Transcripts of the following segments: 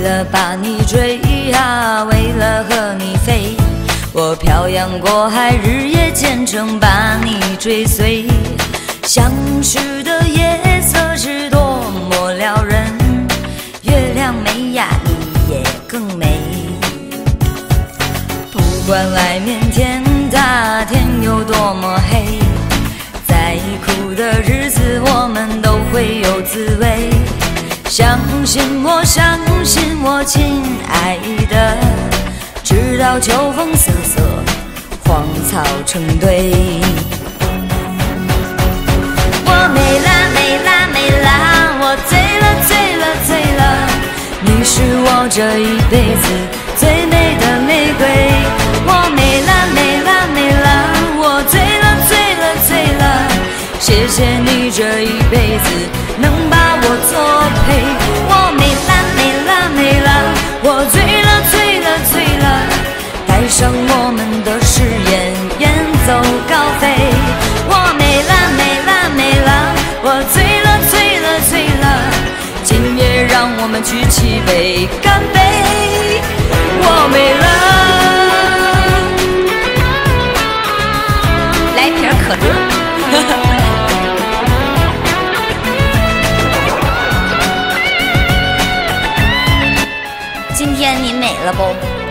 了把你追啊，为了和你飞，我漂洋过海，日夜兼程把你追随。相识的夜色是多么撩人，月亮美呀，你也更美。不管外面天大，天有多么黑，再苦的日子我们都会有滋味。相信我，相信我，亲爱的，直到秋风瑟瑟，荒草成堆。我美啦美啦美啦，我醉了醉了醉了，你是我这一辈子最美的玫瑰。我美啦美啦美啦，我醉了醉了醉了，谢谢你这一辈子能把我作陪。我美啦美啦美啦，我醉了醉了醉了，带上我们的誓言，远走高飞。我美啦美啦美啦，我醉了醉了醉了，今夜让我们举起杯干杯。我美了，来瓶可乐。今天你美了不？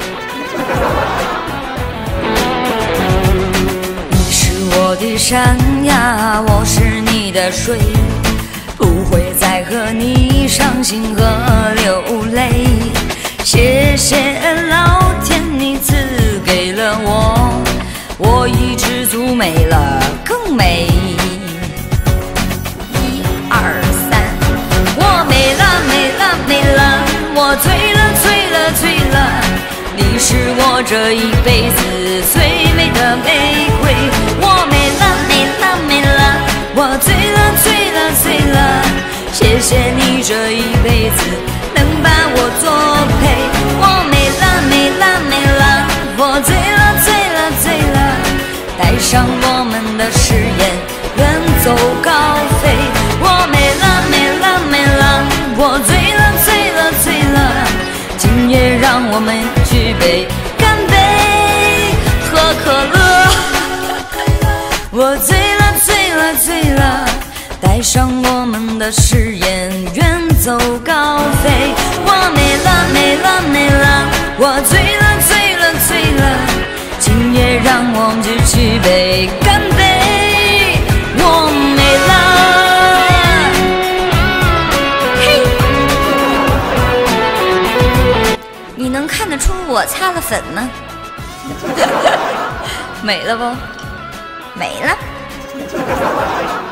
你是我的山呀，我是你的水，不会再和你伤心和流泪。谢谢老天，你赐给了我，我已知足，美了更美。1、2、3，我美了美了美了，我醉了醉了醉了，你是我这一辈子最美的玫瑰。我美了美了美了，我醉了醉了醉了，谢谢你这一辈子能把我作陪。我美了美了美了，我醉了醉了醉了，带上我们的誓言，远走高飞。我美了美了美了，我醉了醉了醉了，今夜让我们举杯干杯，喝可乐。我醉了醉了醉了，带上我们的誓言，远走高飞。我美了美了美了，我醉了醉了醉了，今夜让我们举起杯干杯。我美了，嘿，你能看得出我擦了粉吗？美了不？美了。